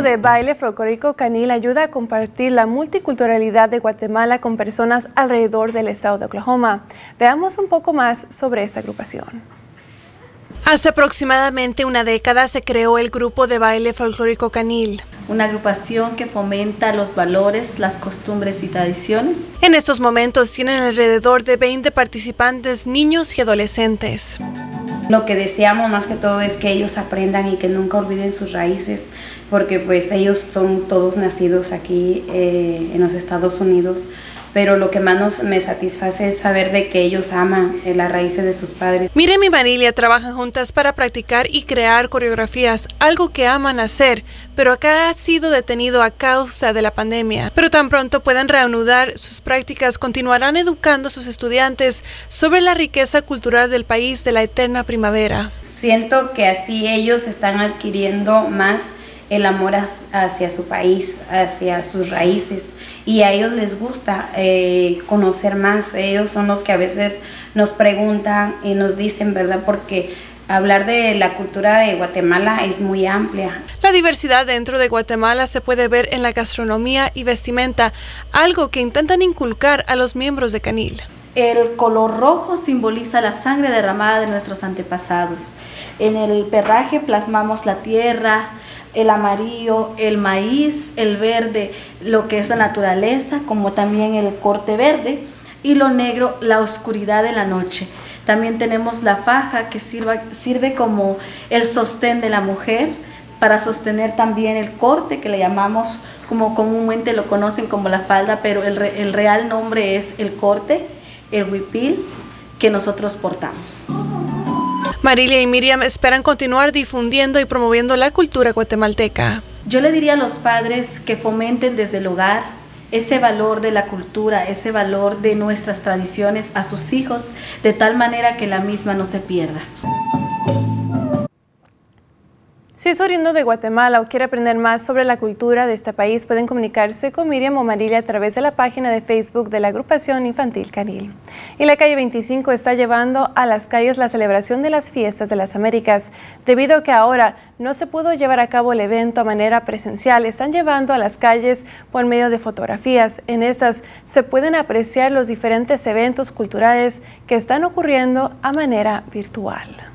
de baile folclórico Canil ayuda a compartir la multiculturalidad de Guatemala con personas alrededor del estado de Oklahoma. Veamos un poco más sobre esta agrupación. Hace aproximadamente una década se creó el grupo de baile folclórico Canil, una agrupación que fomenta los valores, las costumbres y tradiciones. En estos momentos tienen alrededor de 20 participantes, niños y adolescentes. Lo que deseamos más que todo es que ellos aprendan y que nunca olviden sus raíces, porque pues ellos son todos nacidos aquí en los Estados Unidos, pero lo que más me satisface es saber de que ellos aman las raíces de sus padres. Miriam y Marilia trabajan juntas para practicar y crear coreografías, algo que aman hacer, pero acá ha sido detenido a causa de la pandemia. Pero tan pronto puedan reanudar sus prácticas, continuarán educando a sus estudiantes sobre la riqueza cultural del país de la eterna primavera. Siento que así ellos están adquiriendo más el amor hacia su país, hacia sus raíces, y a ellos les gusta conocer más. Ellos son los que a veces nos preguntan y nos dicen, ¿verdad? Porque hablar de la cultura de Guatemala es muy amplia. La diversidad dentro de Guatemala se puede ver en la gastronomía y vestimenta, algo que intentan inculcar a los miembros de Canil. El color rojo simboliza la sangre derramada de nuestros antepasados. En el perraje plasmamos la tierra, el amarillo, el maíz, el verde, lo que es la naturaleza, como también el corte verde, y lo negro, la oscuridad de la noche. También tenemos la faja que sirve como el sostén de la mujer, para sostener también el corte, que le llamamos, como comúnmente lo conocen como la falda, pero el real nombre es el corte, el huipil que nosotros portamos. Marilia y Miriam esperan continuar difundiendo y promoviendo la cultura guatemalteca. Yo le diría a los padres que fomenten desde el hogar ese valor de la cultura, ese valor de nuestras tradiciones a sus hijos, de tal manera que la misma no se pierda. Si es oriundo de Guatemala o quiere aprender más sobre la cultura de este país, pueden comunicarse con Miriam o Marilia a través de la página de Facebook de la agrupación infantil Canil. Y la calle 25 está llevando a las calles la celebración de las fiestas de las Américas. Debido a que ahora no se pudo llevar a cabo el evento a manera presencial, están llevando a las calles por medio de fotografías. En estas se pueden apreciar los diferentes eventos culturales que están ocurriendo a manera virtual.